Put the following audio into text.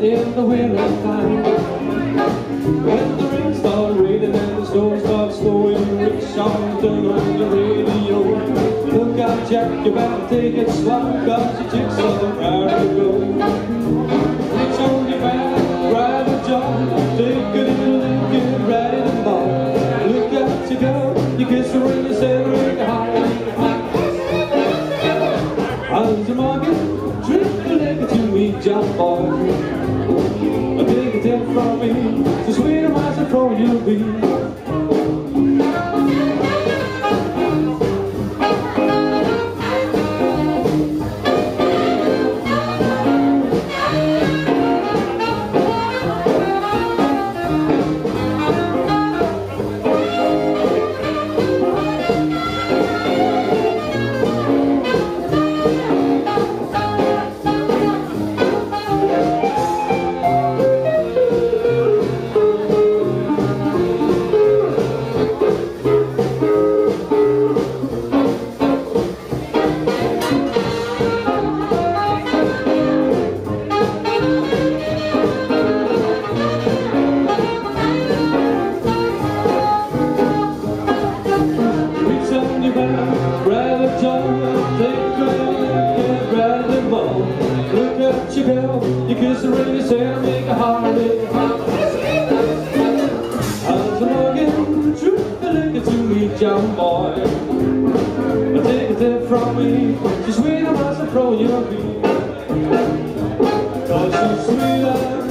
in the winter time. When the rain starts raining and the snow starts snowing, Rick Shaw turn on the radio. Look out, Jack, you better take it slow, 'cause your chicks are about to go. It's on your back, ride a job, take it in the Lincoln, ride it in the ball. Look out, you go, you kiss her and you say, ring a high. How's the market? Drink the liquor to me, jump boy. Take a tip from me, so sweet as a pro you'll be. Grab a jar, take a look, grab them all. Look at your girl, you kiss her and you say, make a heartache. How's the morgan? Truth the liquor to me, John boy. Take a tip from me, she's sweet as a pro you'll be. 'Cause she's sweet as